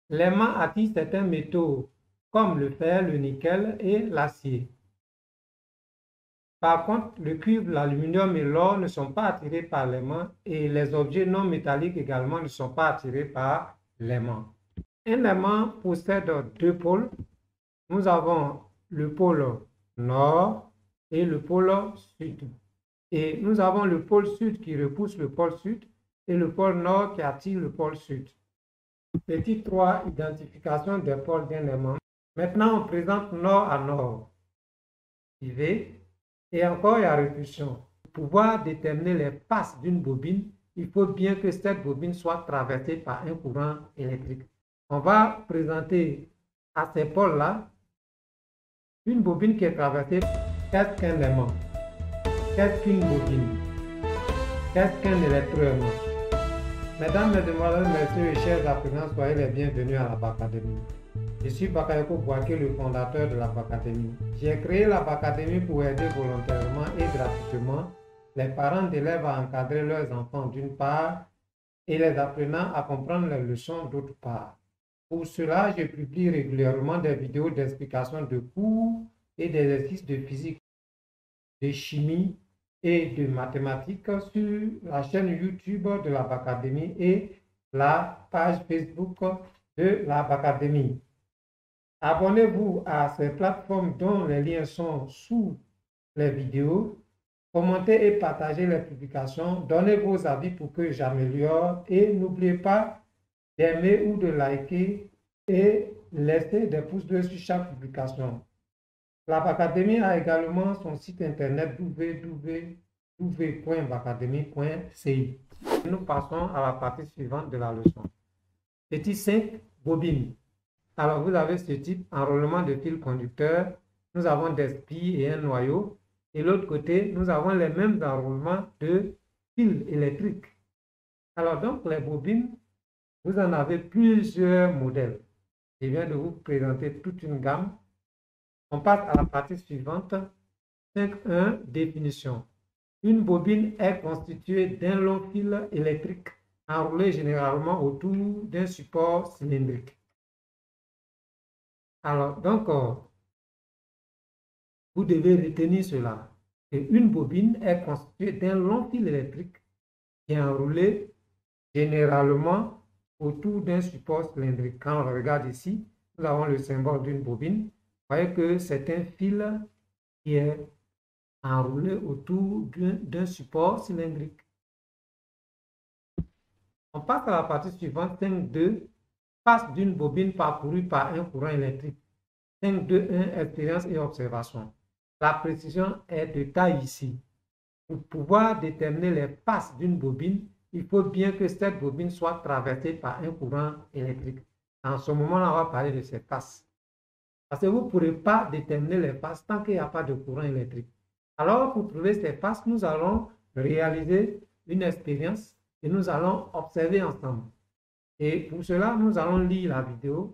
L'aimant attire certains métaux comme le fer, le nickel et l'acier. Par contre, le cuivre, l'aluminium et l'or ne sont pas attirés par l'aimant et les objets non métalliques également ne sont pas attirés par l'aimant. Un aimant possède deux pôles. Nous avons le pôle nord et le pôle sud. Et nous avons le pôle sud qui repousse le pôle sud et le pôle nord qui attire le pôle sud. Petit 3, identification des pôles d'un aimant. Maintenant, on présente nord à nord. IV. Et encore, il y a répulsion. Pour pouvoir déterminer les passes d'une bobine, il faut bien que cette bobine soit traversée par un courant électrique. On va présenter à ces pôles-là une bobine qui est traversée. Qu'est-ce qu'un aimant? Qu'est-ce qu'une bobine? Qu'est-ce qu'un électroaimant? Mesdames, Mesdemoiselles, Messieurs et chers apprenants, soyez les bienvenus à la Bacadémie. Je suis Bakayoko Bouaké, le fondateur de la Bacadémie. J'ai créé la Bacadémie pour aider volontairement et gratuitement les parents d'élèves à encadrer leurs enfants d'une part et les apprenants à comprendre les leçons d'autre part. Pour cela, je publie régulièrement des vidéos d'explication de cours et d'exercices de physique, de chimie et de mathématiques sur la chaîne YouTube de la Bacadémie et la page Facebook de la Bacadémie. Abonnez-vous à ces plateformes dont les liens sont sous les vidéos. Commentez et partagez les publications. Donnez vos avis pour que j'améliore. Et n'oubliez pas d'aimer ou de liker et laisser des pouces bleus sur chaque publication. La Bacadémie a également son site internet www.bacadémie.ci. Nous passons à la partie suivante de la leçon. Petit 5, bobine. Alors, vous avez ce type, enroulement de fil conducteur. Nous avons des spilles et un noyau. Et l'autre côté, nous avons les mêmes enroulements de fils électriques. Alors, donc, les bobines, vous en avez plusieurs modèles. Je viens de vous présenter toute une gamme. On passe à la partie suivante. 5.1, définition. Une bobine est constituée d'un long fil électrique enroulé généralement autour d'un support cylindrique. Alors, donc, vous devez retenir cela. Et une bobine est constituée d'un long fil électrique qui est enroulé généralement autour d'un support cylindrique. Quand on regarde ici, nous avons le symbole d'une bobine. Vous voyez que c'est un fil qui est enroulé autour d'un support cylindrique. On passe à la partie suivante, 5.2. Passe d'une bobine parcourue par un courant électrique. 5.2.1, expérience et observation. La précision est de taille ici. Pour pouvoir déterminer les passes d'une bobine, il faut bien que cette bobine soit traversée par un courant électrique. En ce moment-là, on va parler de ces passes. Parce que vous ne pourrez pas déterminer les passes tant qu'il n'y a pas de courant électrique. Alors, pour trouver ces passes, nous allons réaliser une expérience et nous allons observer ensemble. Et pour cela, nous allons lire la vidéo.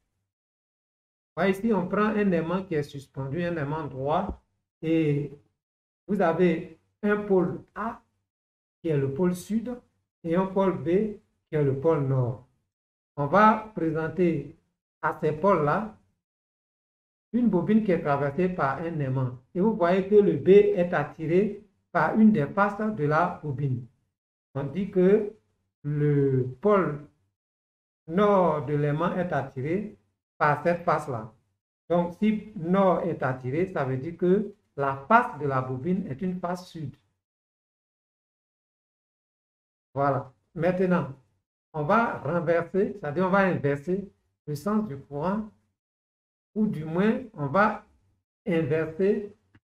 Ici, on prend un aimant qui est suspendu, un aimant droit, et vous avez un pôle A qui est le pôle sud et un pôle B qui est le pôle nord. On va présenter à ces pôles-là une bobine qui est traversée par un aimant. Et vous voyez que le B est attiré par une des faces de la bobine. On dit que le pôle nord de l'aimant est attiré par cette face-là. Donc, si nord est attiré, ça veut dire que la face de la bobine est une face sud. Voilà. Maintenant, on va renverser, c'est-à-dire on va inverser le sens du courant, ou du moins, on va inverser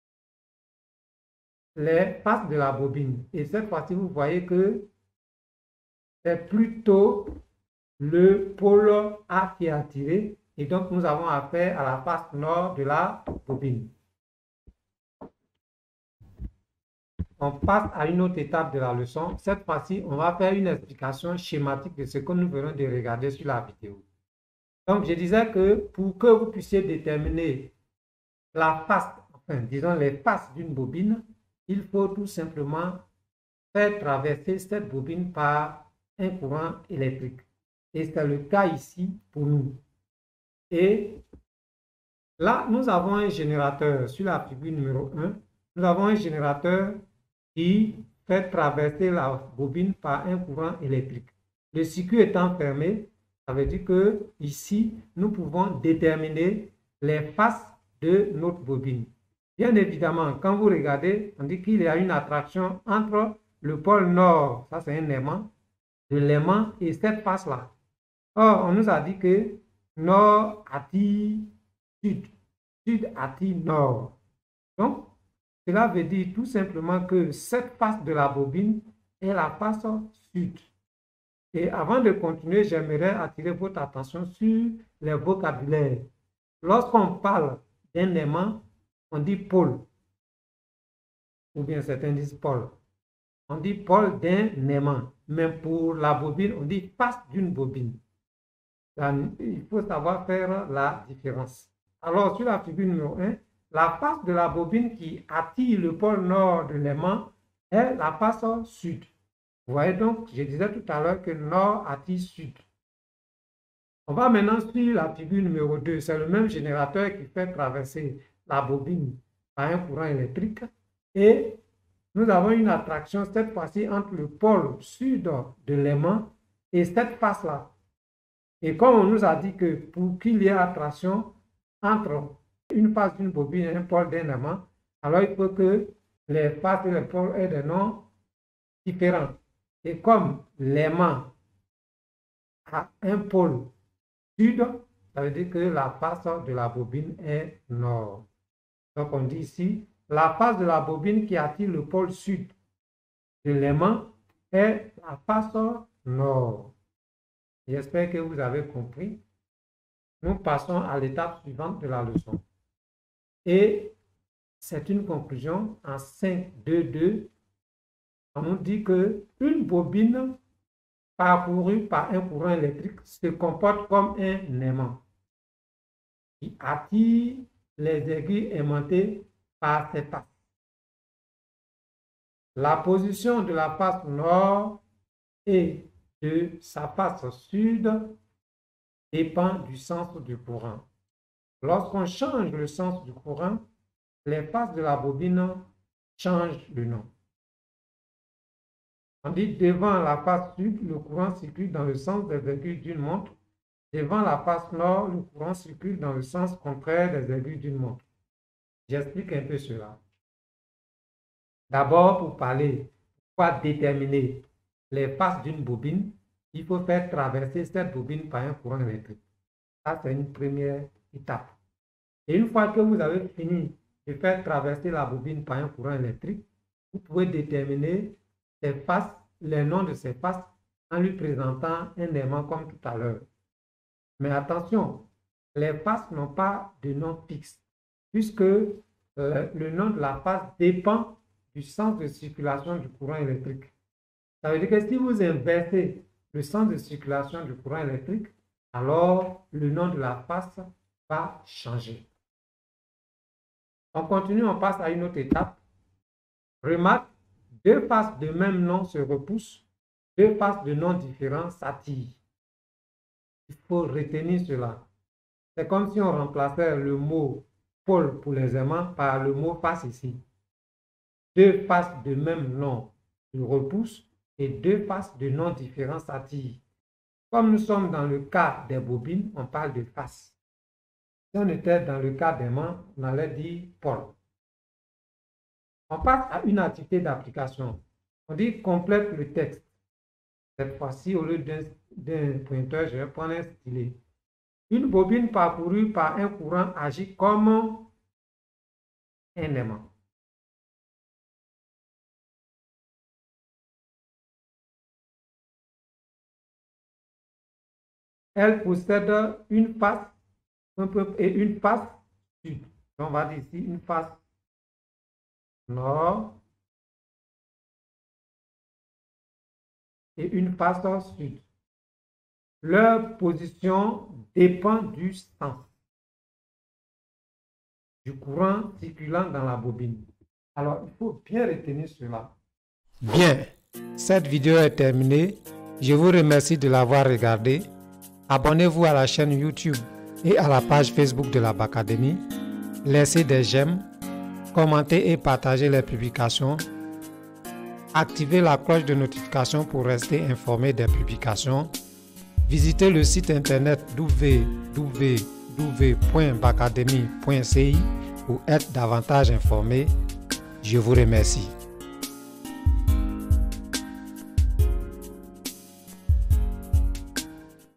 les faces de la bobine. Et cette fois-ci, vous voyez que c'est plutôt le pôle A qui est attiré. Et donc, nous avons affaire à la face nord de la bobine. On passe à une autre étape de la leçon. Cette fois-ci, on va faire une explication schématique de ce que nous venons de regarder sur la vidéo. Donc, je disais que pour que vous puissiez déterminer la face, enfin, disons les faces d'une bobine, il faut tout simplement faire traverser cette bobine par un courant électrique. Et c'est le cas ici pour nous. Et là, nous avons un générateur sur la figure numéro 1. Nous avons un générateur qui fait traverser la bobine par un courant électrique. Le circuit étant fermé, ça veut dire que ici, nous pouvons déterminer les faces de notre bobine. Bien évidemment, quand vous regardez, on dit qu'il y a une attraction entre le pôle nord, ça c'est un aimant, de l'aimant et cette face-là. Or, on nous a dit que nord attire sud, sud attire nord. Donc, cela veut dire tout simplement que cette face de la bobine est la face sud. Et avant de continuer, j'aimerais attirer votre attention sur les vocabulaires. Lorsqu'on parle d'un aimant, on dit pôle, ou bien certains disent pôle. On dit pôle d'un aimant, mais pour la bobine, on dit face d'une bobine. Là, il faut savoir faire la différence. Alors, sur la figure numéro 1, la face de la bobine qui attire le pôle nord de l'aimant est la face sud. Vous voyez donc, je disais tout à l'heure que nord attire sud. On va maintenant sur la figure numéro 2. C'est le même générateur qui fait traverser la bobine par un courant électrique. Et nous avons une attraction cette fois-ci entre le pôle sud de l'aimant et cette face-là. Et comme on nous a dit que pour qu'il y ait attraction entre une face d'une bobine et un pôle d'un aimant, alors il faut que les faces et les pôles aient des noms différents. Et comme l'aimant a un pôle sud, ça veut dire que la face de la bobine est nord. Donc on dit ici, la face de la bobine qui attire le pôle sud de l'aimant est la face nord. J'espère que vous avez compris. Nous passons à l'étape suivante de la leçon. Et c'est une conclusion en 5.2.2. On nous dit qu'une bobine parcourue par un courant électrique se comporte comme un aimant qui attire les aiguilles aimantées par ses faces. La position de la face nord et de sa face sud dépend du sens du courant. Lorsqu'on change le sens du courant, les faces de la bobine changent de nom. On dit devant la face sud, le courant circule dans le sens des aiguilles d'une montre. Devant la face nord, le courant circule dans le sens contraire des aiguilles d'une montre. J'explique un peu cela. D'abord, pour déterminer les faces d'une bobine, il faut faire traverser cette bobine par un courant électrique. Ça, c'est une première étape. Et une fois que vous avez fini de faire traverser la bobine par un courant électrique, vous pouvez déterminer ses faces, les noms de ses faces, en lui présentant un aimant comme tout à l'heure. Mais attention, les faces n'ont pas de nom fixe, puisque le nom de la face dépend du sens de circulation du courant électrique. Ça veut dire que si vous inversez le sens de circulation du courant électrique, alors le nom de la face va changer. On continue, on passe à une autre étape. Remarque, deux faces de même nom se repoussent, deux faces de noms différents s'attirent. Il faut retenir cela. C'est comme si on remplaçait le mot pôle pour les aimants par le mot face ici. Deux faces de même nom se repoussent et deux faces de noms différents s'attirent. Comme nous sommes dans le cas des bobines, on parle de face. Si on était dans le cas d'aimant, on allait dire pôle. On passe à une activité d'application. On dit complète le texte. Cette fois-ci, au lieu d'un pointeur, je vais prendre un stylet. Une bobine parcourue par un courant agit comme un aimant. Elle possède une face et une face sud. Donc, on va dire ici une face nord et une face sud. Leur position dépend du sens du courant circulant dans la bobine. Alors, il faut bien retenir cela. Bien, cette vidéo est terminée. Je vous remercie de l'avoir regardée. Abonnez-vous à la chaîne YouTube et à la page Facebook de la Bacadémie. Laissez des j'aime, commentez et partagez les publications. Activez la cloche de notification pour rester informé des publications. Visitez le site internet www.bacademy.ci pour être davantage informé. Je vous remercie.